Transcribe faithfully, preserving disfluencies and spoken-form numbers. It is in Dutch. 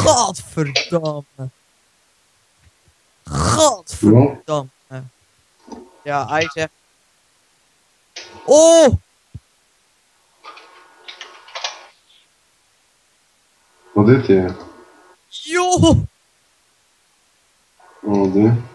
Godverdamme. Godverdamme. Ja, hij zegt... Oh! Wat doet hij? Joh! Wat doet hij?